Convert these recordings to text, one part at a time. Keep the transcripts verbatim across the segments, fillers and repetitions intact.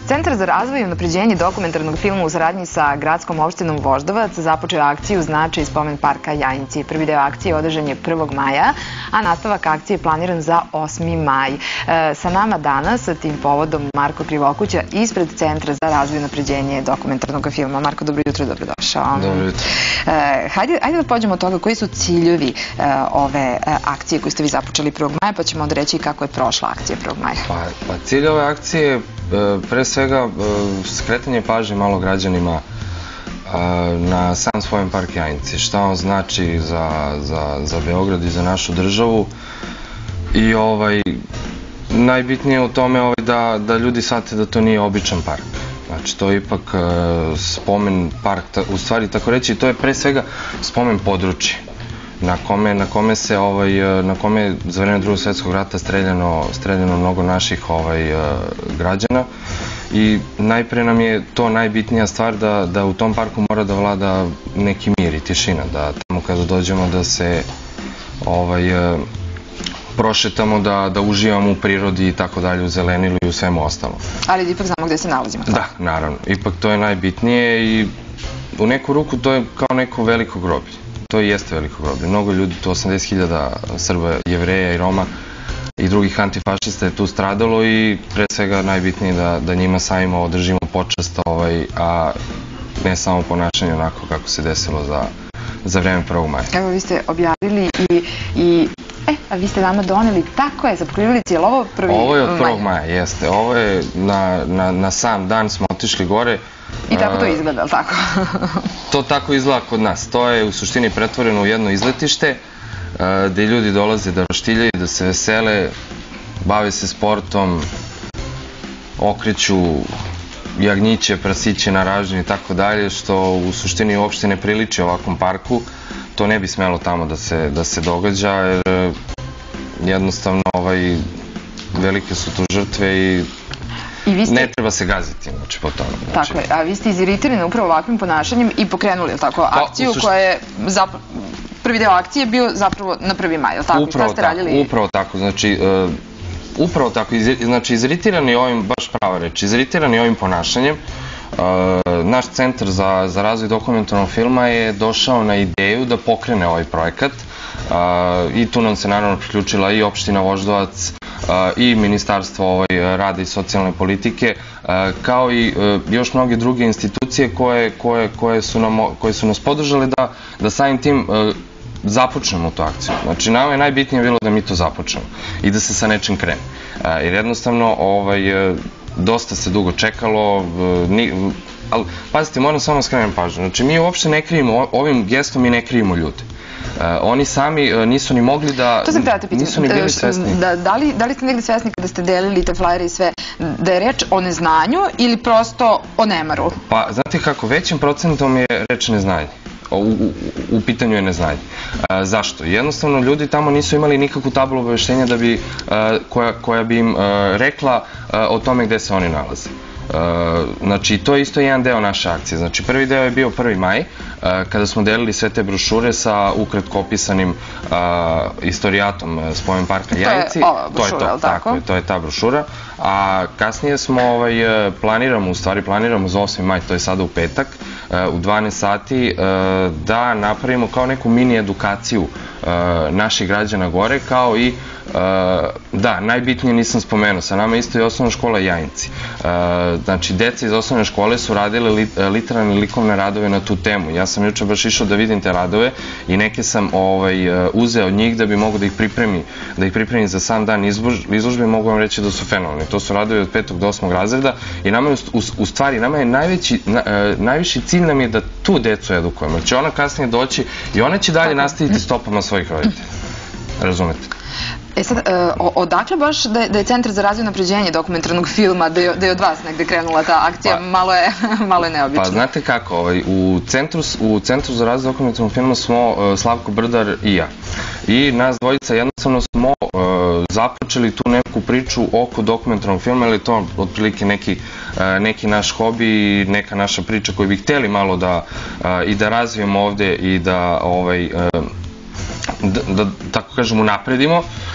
Centar za razvoj i unapređenje dokumentarnog filma u saradnji sa gradskom opštinom Voždovac započeo akciju Značaj spomen parka Jajinci. Prvi deo akcije održan je prvog maja, a nastavak akcije je planiran za osmi maj. Sa nama danas, sa tim povodom, Marko Krivokuća ispred Centra za razvoj i unapređenje dokumentarnog filma. Marko, dobro jutro, dobrodošao. Dobro jutro. Hajde da pođemo od toga koji su ciljevi ove akcije koju ste vi započeli prvog maja, pa ćemo onda reći kako je prošla akcija prvog maja. Pa cilj ove akcije pre svega skretanje pažnje malo građanima na sam spomen park Jajinci, šta on znači za Beograd i za našu državu i najbitnije u tome da ljudi shvate da to nije običan park. Znači, to je ipak spomen park, u stvari tako reći, to je pre svega spomen područje na kome se, na kome je za vreme Drugog svjetskog rata streljano mnogo naših građana i najpre nam je to najbitnija stvar da u tom parku mora da vlada neki mir i tišina, da tamo kada dođemo da se prošetamo, da uživamo u prirodi i tako dalje, u zelenilu i u svemu ostalom. Ali ipak znamo gde se nalazimo. Da, naravno. Ipak to je najbitnije i u neku ruku to je kao neko veliko groblje. To i jeste veliko groblje. Mnogo ljudi, to osamdeset hiljada Srba, Jevreja i Roma i drugih antifašista je tu stradalo i pre svega najbitnije da njima samima održimo počast, a ne samo ponašanje onako kako se desilo za vreme prvog maja. Evo, vi ste objavili i E, a vi ste nama doneli, tako je, zapokrivili cijel ovo prvi maja. Ovo je od prvog maja, jeste. Ovo je na sam dan smo otišli gore. I tako to izgleda, ali tako? To tako izgleda kod nas. To je u suštini pretvoreno u jedno izletište gde ljudi dolaze da roštiljaju, da se vesele, bave se sportom, okreću jagnjiće, prasiće na ražnju i tako dalje, što u suštini uopšte ne priliči ovakvom parku. To ne bi smelo tamo da se događa, jer jednostavno velike su tu žrtve i ne treba se gaziti po tome. Tako je, a vi ste iziritirani upravo ovakvim ponašanjem i pokrenuli, je li tako, akciju koja je, prvi deo akcije je bio zapravo na prvi maj, je li tako? Upravo tako, upravo tako, znači, upravo tako, znači iziritirani ovim, baš prava reč, iziritirani ovim ponašanjem, naš Centar za razvoj dokumentarnog filma je došao na ideju da pokrene ovaj projekat i tu nam se naravno priključila i opština Voždovac i Ministarstvo rada i socijalne politike, kao i još mnoge druge institucije koje su nas podržale da samim tim započnemo tu akciju. Znači, nama je najbitnije bilo da mi to započnemo i da se sa nečim krene. Jer jednostavno, dosta se dugo čekalo, ali pazite, moram samo skrenem pažnju. Znači, mi uopšte ne krivimo, ovim gestom mi ne krivimo ljude. Oni sami nisu ni mogli da, nisu ni bili svesni. Da li ste negdje svesni kada ste delili te flajere i sve, da je reč o neznanju ili prosto o nemaru? Pa, znate kako, većim procentom je reč neznanje. U pitanju je neznanje. Zašto? Jednostavno, ljudi tamo nisu imali nikakvu tablu obaveštenja koja bi im rekla o tome gde se oni nalaze. Znači, to je isto jedan deo naše akcije. Znači, prvi deo je bio prvi maj, kada smo delili sve te brošure sa ukratko opisanim istorijatom spomen parka Jajinci. To je ova brošura, je li tako? To je ta brošura. A kasnije smo, planiramo, u stvari planiramo za osmi maj, to je sada u petak, u dvanaest sati, da napravimo kao neku mini edukaciju naših građana gore, kao i, da, najbitnije nisam spomenuo, sa nama isto je osnovna škola Jajinci. Znači, deca iz osnovne škole su radile literarne likovne radove na tu temu. Ja sam juče baš išao da vidim te radove i neke sam uzeo od njih da bi mogo da ih pripremi, da ih pripremim za sam dan izložbe, mogu vam reći da su fenomenalni. To su radovi od petog do osmog razreda i nama je, u stvari, nama je najviši cilj nam je da tu decu edukujemo. Jer će ona kasnije doći i ona će dalje nastaviti stopama svojih roditelja. Razumete? E sad, odakle baš da je Centar za razvoj i unapređenje dokumentarnog filma, da je od vas negde krenula ta akcija, malo je neobično. Pa znate kako, u Centru za razvoj dokumentarnog filma smo Slavko Brdar i ja. I nas dvojica jednostavno smo započeli tu neku priču oko dokumentarnog filma, ili to otprilike neki naš hobi i neka naša priča koju bi hteli malo i da razvijemo ovde i da da, tako kažem, unapredimo.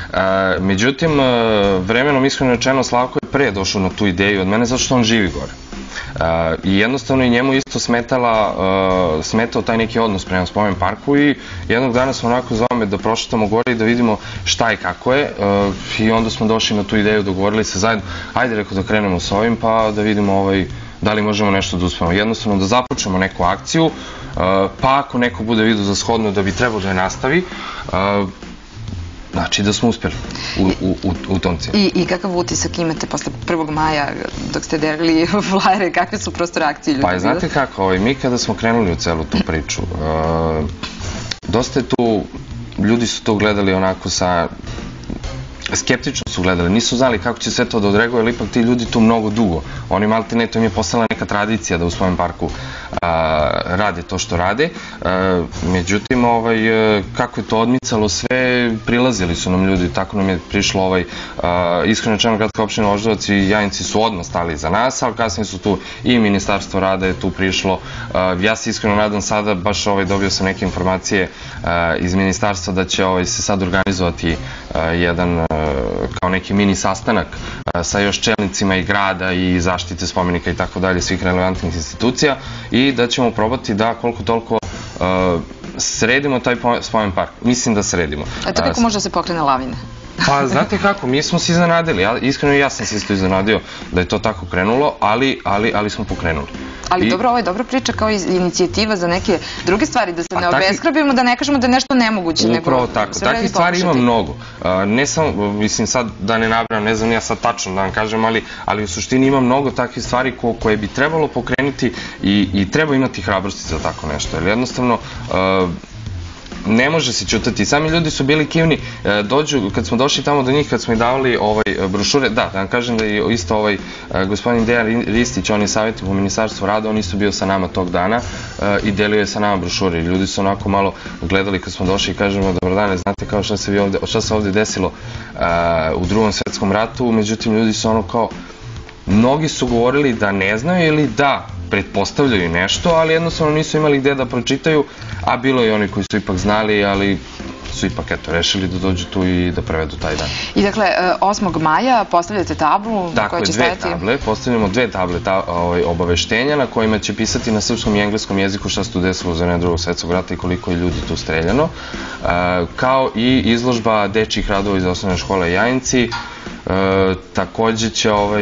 Međutim, vremenom iskreno rečeno Slavko je pre došao na tu ideju od mene zato što on živi gore. I jednostavno i njemu isto smetala, smetao taj neki odnos prema spomen parku i jednog dana smo onako zvao me da prošetamo gore i da vidimo šta i kako je i onda smo došli na tu ideju, dogovorili se zajedno, ajde rekao da krenemo s ovim pa da vidimo ovaj, da li možemo nešto da uspemo. Jednostavno da započnemo neku akciju, pa ako neko bude vidio za shodno da bi trebao da je nastavi, znači da smo uspjeli u tom cilju. I kakav utisak imate posle prvog maja dok ste delili flajere, kakve su prosto reakcije ljudi? Pa znate kako, mi kada smo krenuli u celu tu priču, dosta je tu, ljudi su to gledali onako sa, skeptično su gledali, nisu znali kako će sve to da odreaguje, ali ipak ti ljudi tu mnogo dugo. Oni malte ne, to im je postala neka tradicija da u svojem parku rade to što rade. Međutim, kako je to odmicalo sve, prilazili su nam ljudi, tako nam je prišlo ovaj, iskreno rečeno gradska opština Voždovac i Jajinci su odmah stali za nas, ali kasnije su tu i Ministarstvo rada je tu prišlo. Ja se iskreno nadam sada, baš dobio sam neke informacije iz Ministarstva da će se sad organizovati jedan kao neki mini sastanak sa još čelnicima i grada i zaštite spomenika i tako dalje, svih relevantnih institucija i da ćemo probati da koliko toliko sredimo taj spomen park. Mislim da sredimo. A to kako može da se pokrene lavine? Pa znate kako, mi smo se iznenadili, iskreno i ja sam se isto iznenadio da je to tako krenulo, ali smo pokrenuli. Ali dobro, ovo je dobra priča kao inicijativa za neke druge stvari, da se ne obeskrabimo, da ne kažemo da je nešto nemoguće. Upravo tako, takvih stvari ima mnogo. Ne samo, mislim sad da ne nabrajam, ne znam ja sad tačno da vam kažem, ali u suštini ima mnogo takvih stvari koje bi trebalo pokrenuti i treba imati hrabrosti za tako nešto, jer jednostavno ne može se ćutati. Sami ljudi su bili kivni, dođu, kad smo došli tamo do njih, kad smo i davali brošure, da, da vam kažem da je isto ovaj gospodin Dejan Ristić, on je savjetnik u Ministarstvu rada, on isto bio sa nama tog dana i delio je sa nama brošure. Ljudi su onako malo gledali kad smo došli i kažemo, dobro dane, znate kao šta se ovdje desilo u Drugom svetskom ratu, međutim ljudi su ono kao, mnogi su govorili da ne znaju ili da pretpostavljaju nešto, ali jednostavno nisu imali gde da pročitaju, a bilo je oni koji su ipak znali, ali su ipak, eto, rešili da dođu tu i da prevedu taj dan. I dakle, osmog maja postavljate tablu na kojoj će stajati? Dakle, dve table, postavljamo dve table obaveštenja na kojima će pisati na srpskom i engleskom jeziku šta se tu desilo za vreme Drugog svetskog rata i koliko je ljudi tu streljano, kao i izložba dečjih radova iz osnovne škole Jajinci. Takođe će ovaj...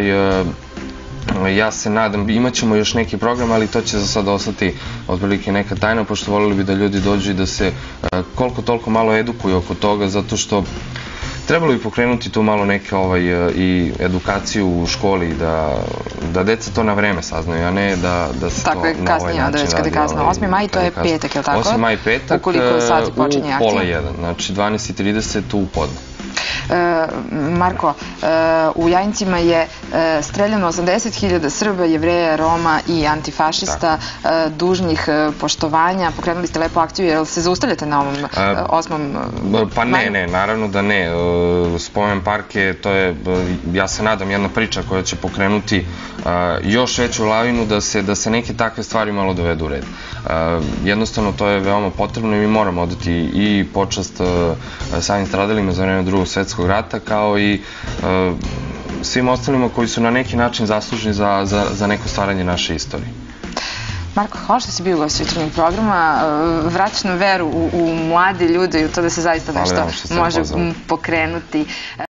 ja se nadam, imat ćemo još neki program, ali to će za sad ostati otprilike neka tajna, pošto volili bi da ljudi dođu i da se koliko toliko malo edukuju oko toga, zato što trebalo bi pokrenuti tu malo neke i edukaciju u školi, da deca to na vreme saznaju, a ne da se to na ovaj način radi. Tako je kasnije, onda već kad je kasno. osmi maj, to je petak, je li tako? osmi maj petak, ukoliko sati počinje akcija? U pola jedan, znači dvanaest i trideset u podne. Marko, u Jajincima je streljano osamdeset hiljada Srba, Jevreja, Roma i antifašista dužnih poštovanja. Pokrenuli ste lepu akciju, jel se zaustavljate na ovom osmom maju? Pa ne, ne, naravno da ne. Spomen park je, to je, ja se nadam, jedna priča koja će pokrenuti još veću lavinu da se neke takve stvari malo dovedu u red. Jednostavno to je veoma potrebno i mi moramo odati i počast samim stradalima za vreme Drugog svetskog rata, kao i svim ostalima koji su na neki način zaslužni za neko stvaranje naše istorije. Marko, hvala što si bio gost jutarnjeg programa. Vraćaš nam veru u mlade ljude i u to da se zaista nešto može pokrenuti.